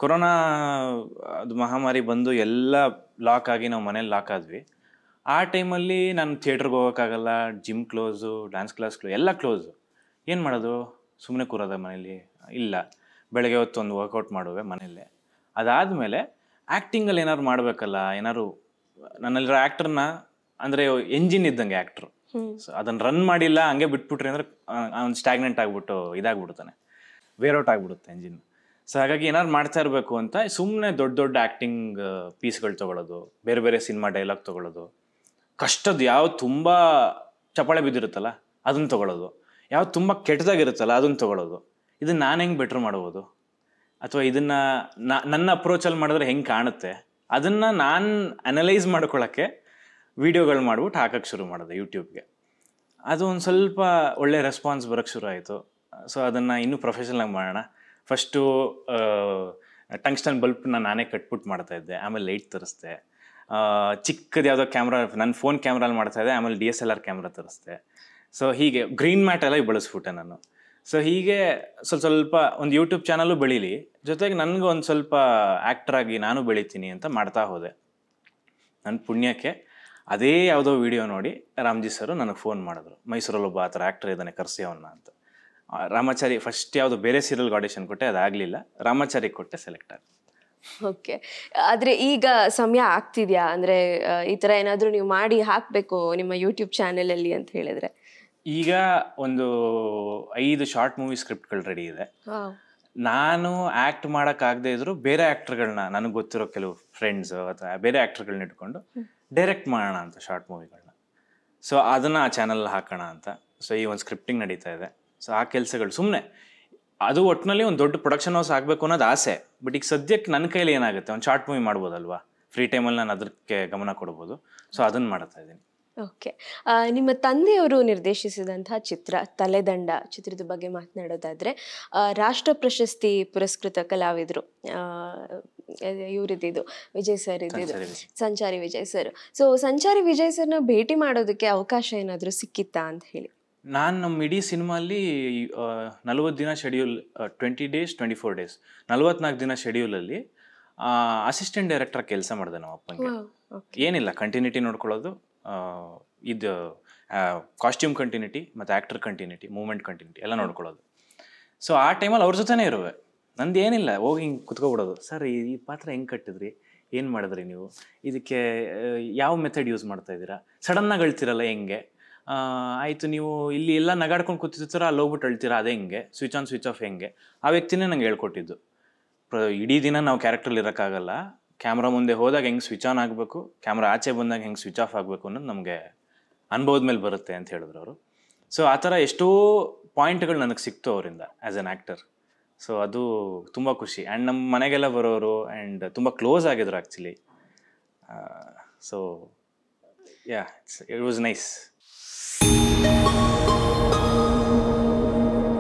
Corona ಅದು ಮಹಾಮಾರಿ ಬಂದು ಎಲ್ಲ ಲಾಕ್ ಆಗಿ ನಾವು ಮನೇಲಿ ಲಾಕ್ ಆದ್ವಿ. ಆ ಟೈಮಲ್ಲಿ ನಾನು ಥಿಯೇಟ್ರಿಗೆ ಹೋಗೋಕ್ಕಾಗಲ್ಲ, ಜಿಮ್ ಕ್ಲೋಸು, ಡ್ಯಾನ್ಸ್ ಕ್ಲಾಸ್ ಎಲ್ಲ ಕ್ಲೋಸು. ಏನು ಮಾಡೋದು? ಸುಮ್ಮನೆ ಕೂರೋದ ಮನೇಲಿ? ಇಲ್ಲ, ಬೆಳಗ್ಗೆ ಹೊತ್ತು ಒಂದು ವರ್ಕೌಟ್ ಮಾಡುವೆ ಮನೆಯಲ್ಲೇ. ಅದಾದಮೇಲೆ ಆ್ಯಕ್ಟಿಂಗಲ್ಲಿ ಏನಾದ್ರು ಮಾಡಬೇಕಲ್ಲ, ಏನಾದ್ರು ನನ್ನಲ್ಲಿರೋ ಆ್ಯಕ್ಟ್ರನ್ನ ಅಂದರೆ ಎಂಜಿನ್ ಇದ್ದಂಗೆ ಆ್ಯಕ್ಟ್ರು. ಸೊ ಅದನ್ನು ರನ್ ಮಾಡಿಲ್ಲ ಹಂಗೆ ಬಿಟ್ಬಿಟ್ರಿ ಅಂದರೆ ಅವ್ನು ಸ್ಟ್ಯಾಗ್ನೆಂಟ್ ಆಗಿಬಿಟ್ಟು ಇದಾಗ್ಬಿಡ್ತಾನೆ, ವೇರೌಟ್ ಆಗಿಬಿಡುತ್ತೆ ಎಂಜಿನ್. ಸೊ ಹಾಗಾಗಿ ಏನಾದ್ರು ಮಾಡ್ತಾ ಇರಬೇಕು ಅಂತ ಸುಮ್ಮನೆ ದೊಡ್ಡ ದೊಡ್ಡ ಆ್ಯಕ್ಟಿಂಗ್ ಪೀಸ್ಗಳು ತೊಗೊಳ್ಳೋದು, ಬೇರೆ ಬೇರೆ ಸಿನಿಮಾ ಡೈಲಾಗ್ ತೊಗೊಳ್ಳೋದು, ಕಷ್ಟದ್ದು ಯಾವ್ದು ತುಂಬ ಚಪಾಳೆ ಬಿದ್ದಿರುತ್ತಲ್ಲ ಅದನ್ನು ತೊಗೊಳ್ಳೋದು, ಯಾವ್ದು ತುಂಬ ಕೆಟ್ಟದಾಗಿರುತ್ತಲ್ಲ ಅದನ್ನು ತೊಗೊಳ್ಳೋದು. ಇದನ್ನು ನಾನು ಹೆಂಗೆ ಬೆಟ್ರ್ ಮಾಡ್ಬೋದು, ಅಥವಾ ಇದನ್ನು ನನ್ನ ಅಪ್ರೋಚಲ್ಲಿ ಮಾಡಿದ್ರೆ ಹೆಂಗೆ ಕಾಣುತ್ತೆ, ಅದನ್ನು ನಾನು ಅನಲೈಸ್ ಮಾಡ್ಕೊಳ್ಳೋಕ್ಕೆ ವೀಡಿಯೋಗಳು ಮಾಡ್ಬಿಟ್ಟು ಹಾಕೋಕ್ಕೆ ಶುರು ಮಾಡಿದೆ ಯೂಟ್ಯೂಬ್ಗೆ. ಅದು ಒಂದು ಸ್ವಲ್ಪ ಒಳ್ಳೆ ರೆಸ್ಪಾನ್ಸ್ ಬರೋಕ್ಕೆ ಶುರು ಆಯಿತು. ಸೊ ಅದನ್ನು ಇನ್ನೂ ಪ್ರೊಫೆಷನಲಾಗಿ ಮಾಡೋಣ. ಫಸ್ಟು ಟಂಗ್ಸ್ಟನ್ ಬಲ್ಬ್ನ ನಾನೇ ಕಟ್ಬಿಟ್ಟು ಮಾಡ್ತಾಯಿದ್ದೆ, ಆಮೇಲೆ ಲೈಟ್ ತರಿಸ್ದೆ, ಚಿಕ್ಕದು ಯಾವುದೋ ಕ್ಯಾಮ್ರಾ ನನ್ನ ಫೋನ್ ಕ್ಯಾಮ್ರಲ್ಲಿ ಮಾಡ್ತಾಯಿದ್ದೆ, ಆಮೇಲೆ DSLR ಕ್ಯಾಮ್ರಾ ತರಿಸ್ದೆ. ಸೊ ಹೀಗೆ ಗ್ರೀನ್ ಮ್ಯಾಟ್ ಎಲ್ಲ ಬಳಸ್ಬಿಟ್ಟೆ ನಾನು. ಸೊ ಹೀಗೆ ಸ್ವಲ್ಪ ಒಂದು ಯೂಟ್ಯೂಬ್ ಚಾನಲ್ಲು ಬೆಳೀಲಿ, ಜೊತೆಗೆ ನನಗೂ ಒಂದು ಸ್ವಲ್ಪ ಆ್ಯಕ್ಟ್ರಾಗಿ ನಾನು ಬೆಳಿತೀನಿ ಅಂತ ಮಾಡ್ತಾ ಹೋದೆ. ನನ್ನ ಪುಣ್ಯಕ್ಕೆ ಅದೇ ಯಾವುದೋ ವಿಡಿಯೋ ನೋಡಿ ರಾಮ್ಜಿ ಸರು ನನಗೆ ಫೋನ್ ಮಾಡಿದ್ರು, ಮೈಸೂರಲ್ಲಿ ಒಬ್ಬ ಆ ಥರ ಆ್ಯಕ್ಟರ್ ಇದ್ದಾನೆ ಕರ್ಸಿ ಅವನ್ನ ಅಂತ. ರಾಮಾಚಾರಿ ಫಸ್ಟ್ ಯಾವುದೋ ಬೇರೆ ಸೀರಿಯಲ್ಗೆ ಆಡಿಷನ್ ಕೊಟ್ಟೆ, ಅದಾಗಲಿಲ್ಲ, ರಾಮಾಚಾರಿಗೆ ಕೊಟ್ಟೆ, ಸೆಲೆಕ್ಟ್ ಆಗಿ. ಓಕೆ. ಆದರೆ ಈಗ ಸಮಯ ಆಗ್ತಿದ್ಯಾ, ಅಂದರೆ ಈ ಥರ ಏನಾದರೂ ನೀವು ಮಾಡಿ ಹಾಕಬೇಕು ನಿಮ್ಮ ಯೂಟ್ಯೂಬ್ ಚಾನೆಲಲ್ಲಿ ಅಂತ ಹೇಳಿದ್ರೆ? ಈಗ ಒಂದು 5 ಶಾರ್ಟ್ ಮೂವಿ ಸ್ಕ್ರಿಪ್ಟ್ಗಳು ರೆಡಿ ಇದೆ. ನಾನು ಆ್ಯಕ್ಟ್ ಮಾಡೋಕ್ಕಾಗದೇ ಇದ್ರು ಬೇರೆ ಆ್ಯಕ್ಟರ್ಗಳನ್ನ, ನನಗೆ ಗೊತ್ತಿರೋ ಕೆಲವು ಫ್ರೆಂಡ್ಸು ಅಥವಾ ಬೇರೆ ಆ್ಯಕ್ಟರ್ಗಳನ್ನ ಇಟ್ಕೊಂಡು ಡೈರೆಕ್ಟ್ ಮಾಡೋಣ ಅಂತ ಶಾರ್ಟ್ ಮೂವಿಗಳನ್ನ. ಸೊ ಅದನ್ನು ಆ ಚಾನಲ್ ಹಾಕೋಣ ಅಂತ. ಸೊ ಈ ಒಂದು ಸ್ಕ್ರಿಪ್ಟಿಂಗ್ ನಡೀತಾ ಇದೆ. ಸೊ ಆ ಕೆಲಸಗಳು ಸುಮ್ಮನೆ ಅದು ಒಟ್ಟಿನಲ್ಲಿ ಒಂದು ದೊಡ್ಡ ಪ್ರೊಡಕ್ಷನ್ ಹೌಸ್ ಆಗಬೇಕು ಅನ್ನೋದು ಆಸೆ. ಬಟ್ ಈಗ ಸದ್ಯಕ್ಕೆ ನನ್ನ ಕೈಲಿ ಏನಾಗುತ್ತೆ, ಒಂದು ಶಾರ್ಟ್ ಮೂವಿ ಮಾಡ್ಬೋದಲ್ವಾ, ಫ್ರೀ ಟೈಮಲ್ಲಿ ನಾನು ಅದಕ್ಕೆ ಗಮನ ಕೊಡ್ಬೋದು. ಸೊ ಅದನ್ನು ಮಾಡ್ತಾ ಇದ್ದೀನಿ. ಓಕೆ. ನಿಮ್ಮ ತಂದೆಯವರು ನಿರ್ದೇಶಿಸಿದಂತಹ ಚಿತ್ರ ತಲೆದಂಡ ಚಿತ್ರದ ಬಗ್ಗೆ ಮಾತನಾಡೋದಾದರೆ, ರಾಷ್ಟ್ರ ಪ್ರಶಸ್ತಿ ಪುರಸ್ಕೃತ ಕಲಾವಿದರು ಇವರಿದ್ದು ವಿಜಯ್ ಸರ್ ಇದ್ದಿದ್ದು, ಸಂಚಾರಿ ವಿಜಯ್ ಸರ್. ಸೊ ಸಂಚಾರಿ ವಿಜಯ್ ಸರ್ನ ಭೇಟಿ ಮಾಡೋದಕ್ಕೆ ಅವಕಾಶ ಏನಾದರೂ ಸಿಕ್ಕಿತ್ತಾ ಅಂತ ಹೇಳಿ? ನಾನು ನಮ್ಮ ಇಡೀ ಸಿನಿಮಾಲ್ಲಿ 40 ದಿನ ಶೆಡ್ಯೂಲ್, 20 ಡೇಸ್ 24 ಡೇಸ್ 44 ದಿನ ಶೆಡ್ಯೂಲಲ್ಲಿ ಅಸಿಸ್ಟೆಂಟ್ ಡೈರೆಕ್ಟರ್ ಕೆಲಸ ಮಾಡಿದೆ ನಮ್ಮ ಅಪ್ಪಂಗೆ. ಏನಿಲ್ಲ, ಕಂಟಿನ್ಯೂಟಿ ನೋಡ್ಕೊಳ್ಳೋದು, ಇದು ಕಾಸ್ಟ್ಯೂಮ್ ಕಂಟಿನ್ಯೂಟಿ ಮತ್ತು ಆ್ಯಕ್ಟರ್ ಕಂಟಿನ್ಯೂಟಿ, ಮೂವ್ಮೆಂಟ್ ಕಂಟಿನ್ಯೂಟಿ ಎಲ್ಲ ನೋಡ್ಕೊಳ್ಳೋದು. ಸೊ ಆ ಟೈಮಲ್ಲಿ ಅವ್ರ ಜೊತೆನೇ ಇರುವೆ. ನಂದು ಏನಿಲ್ಲ, ಹೋಗಿ ಹಿಂಗೆ ಕುತ್ಕೊಬಿಡೋದು. ಸರ್ ಈ ಪಾತ್ರ ಹೆಂಗೆ ಕಟ್ಟಿದ್ರಿ, ಏನು ಮಾಡಿದ್ರಿ ನೀವು, ಇದಕ್ಕೆ ಯಾವ ಮೆಥಡ್ ಯೂಸ್ ಮಾಡ್ತಾ ಇದ್ದೀರಾ, ಸಡನ್ನಾಗಿ ಅಳ್ತಿರಲ್ಲ ಹೆಂಗೆ, ಆಯಿತು ನೀವು ಇಲ್ಲಿ ಎಲ್ಲ ನಗಾಡ್ಕೊಂಡು ಕೂತಿರ್ತೀರ, ಅಲ್ಲಿ ಹೋಗ್ಬಿಟ್ಟು ಅಳ್ತೀರಾ ಅದೇ ಹೆಂಗೆ, ಸ್ವಿಚ್ ಆನ್ ಸ್ವಿಚ್ ಆಫ್ ಹೆಂಗೆ, ಆ ವ್ಯಕ್ತಿನೇ ನಂಗೆ ಹೇಳ್ಕೊಟ್ಟಿದ್ದು. ಇಡೀ ದಿನ ನಾವು ಕ್ಯಾರೆಕ್ಟ್ರಲ್ಲಿ ಇರೋಕ್ಕಾಗಲ್ಲ, ಕ್ಯಾಮ್ರಾ ಮುಂದೆ ಹೋದಾಗ ಹೆಂಗೆ ಸ್ವಿಚ್ ಆನ್ ಆಗಬೇಕು, ಕ್ಯಾಮ್ರಾ ಆಚೆ ಬಂದಾಗ ಹೆಂಗೆ ಸ್ವಿಚ್ ಆಫ್ ಆಗಬೇಕು ಅನ್ನೋದು ನಮಗೆ ಅನುಭವದ ಮೇಲೆ ಬರುತ್ತೆ ಅಂತ ಹೇಳಿದ್ರು ಅವರು. ಸೊ ಆ ಥರ ಎಷ್ಟೋ ಪಾಯಿಂಟ್ಗಳು ನನಗೆ ಸಿಕ್ತು ಅವರಿಂದ ಆ್ಯಸ್ ಎನ್ ಆ್ಯಕ್ಟರ್. ಸೊ ಅದು ತುಂಬ ಖುಷಿ. ಆ್ಯಂಡ್ ನಮ್ಮ ಮನೆಗೆಲ್ಲ ಬರೋರು ಆ್ಯಂಡ್ ತುಂಬ ಕ್ಲೋಸ್ ಆಗಿದ್ರು actually. So yeah, it was nice.